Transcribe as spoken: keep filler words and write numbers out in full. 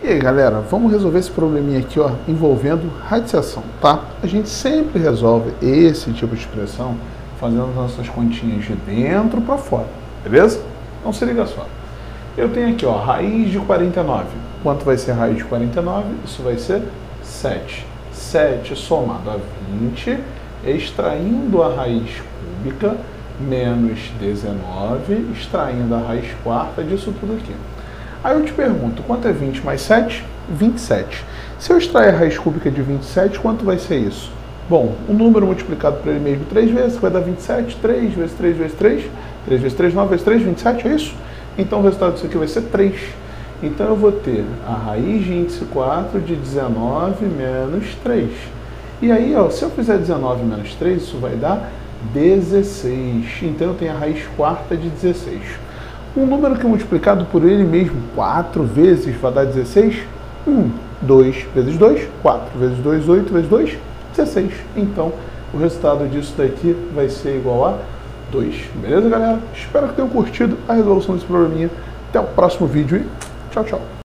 E aí galera, vamos resolver esse probleminha aqui, ó, envolvendo radiciação, tá? A gente sempre resolve esse tipo de expressão fazendo as nossas continhas de dentro para fora, beleza? Então se liga só. Eu tenho aqui, ó, raiz de quarenta e nove. Quanto vai ser a raiz de quarenta e nove? Isso vai ser sete. sete somado a vinte, extraindo a raiz cúbica, menos dezenove, extraindo a raiz quarta disso tudo aqui. Aí eu te pergunto, quanto é vinte mais sete? vinte e sete. Se eu extrair a raiz cúbica de vinte e sete, quanto vai ser isso? Bom, o número multiplicado por ele mesmo três vezes, vai dar vinte e sete, três vezes três vezes três, três vezes três, nove vezes três, vinte e sete, é isso? Então o resultado disso aqui vai ser três. Então eu vou ter a raiz de vinte e quatro de dezenove menos três. E aí, ó, se eu fizer dezenove menos três, isso vai dar dezesseis. Então eu tenho a raiz quarta de dezesseis. Um número que multiplicado por ele mesmo quatro vezes vai dar dezesseis. um, dois vezes dois, quatro vezes dois, oito vezes dois, dezesseis. Então o resultado disso daqui vai ser igual a dois. Beleza, galera? Espero que tenham curtido a resolução desse probleminha. Até o próximo vídeo e tchau, tchau.